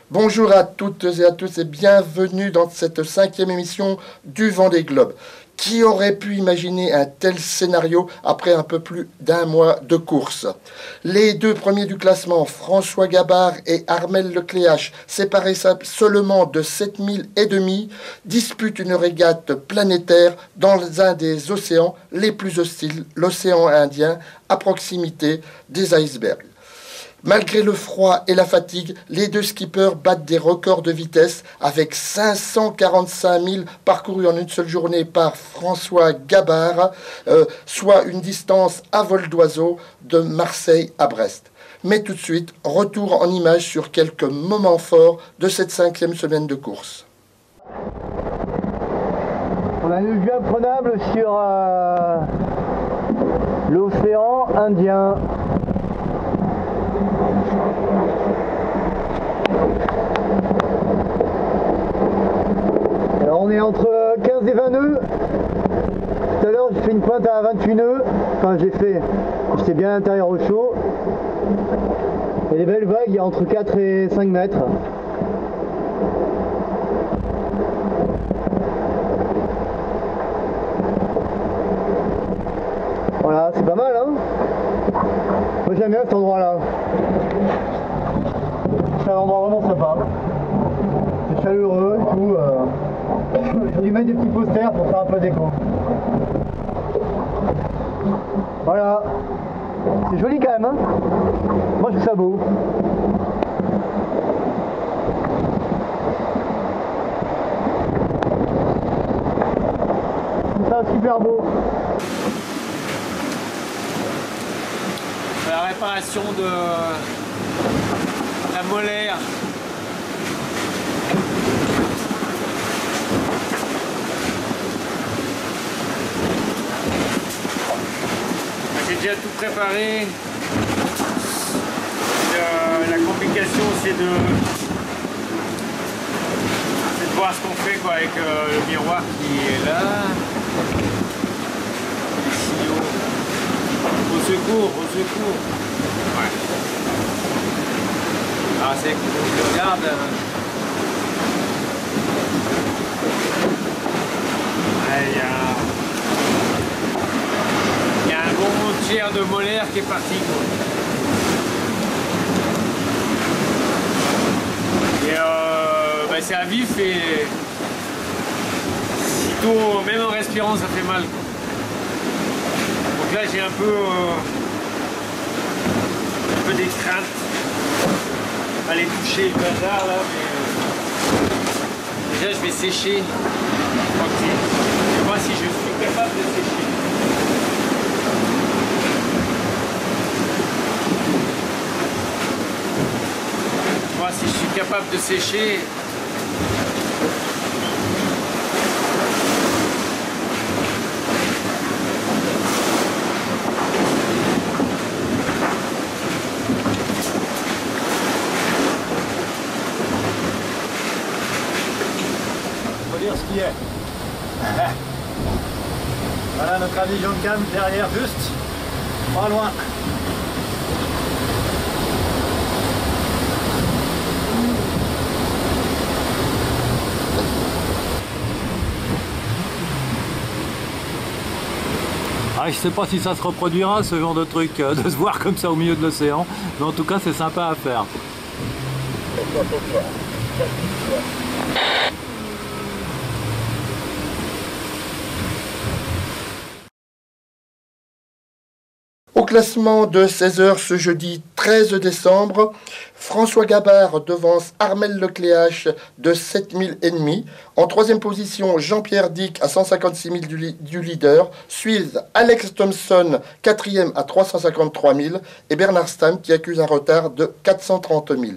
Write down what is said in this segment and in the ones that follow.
Bonjour à toutes et à tous et bienvenue dans cette 5e émission du Vendée Globe. Qui aurait pu imaginer un tel scénario après un peu plus d'un mois de course? Les deux premiers du classement, François Gabard et Armel Lecléache, séparés seulement de 7000 et demi, disputent une régate planétaire dans un des océans les plus hostiles, l'océan Indien, à proximité des icebergs. Malgré le froid et la fatigue, les deux skippers battent des records de vitesse avec 545 000 parcourus en une seule journée par François Gabard, soit une distance à vol d'oiseau de Marseille à Brest. Mais tout de suite, retour en images sur quelques moments forts de cette 5e semaine de course. On a une vue imprenable sur l'océan Indien. Alors on est entre 15 et 20 nœuds. Tout à l'heure j'ai fait une pointe à 28 nœuds. Enfin j'étais bien à l'intérieur au chaud. Et les belles vagues, il y a entre 4 et 5 mètres. Voilà, c'est pas mal hein. Moi j'aime bien cet endroit là. C'est un endroit vraiment sympa. C'est chaleureux et tout. J'ai dû mettre des petits posters pour faire un peu d'écho. Voilà. C'est joli quand même hein. Moi je trouve ça beau. C'est ça super beau. La réparation de la molaire. J'ai déjà tout préparé. La complication c'est de voir ce qu'on fait quoi, avec le miroir qui est là. Les signaux. Au secours, au secours. Ouais. Ah c'est cool, je regarde. Il y a un bon tiers de molaire qui est parti quoi. Et c'est à vif et sitôt, même en respirant ça fait mal quoi. Donc là j'ai un peu des craintes à les toucher le bazar là, mais déjà je vais sécher tranquille. Je vais voir si je suis capable de sécher. Je vais voir si je suis capable de sécher. Ce qui est. Voilà notre ami John Cam derrière juste, pas loin. Ah, je sais pas si ça se reproduira ce genre de truc, de se voir comme ça au milieu de l'océan, mais en tout cas c'est sympa à faire. Au classement de 16h ce jeudi 13 décembre, François Gabard devance Armel Lecléache de 7000 et demi. En troisième position, Jean-Pierre Dick à 156 000 du leader. Suivent Alex Thompson, quatrième à 353 000. Et Bernard Stam qui accuse un retard de 430 000.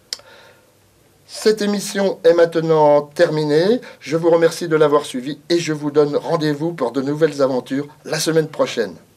Cette émission est maintenant terminée. Je vous remercie de l'avoir suivie et je vous donne rendez-vous pour de nouvelles aventures la semaine prochaine.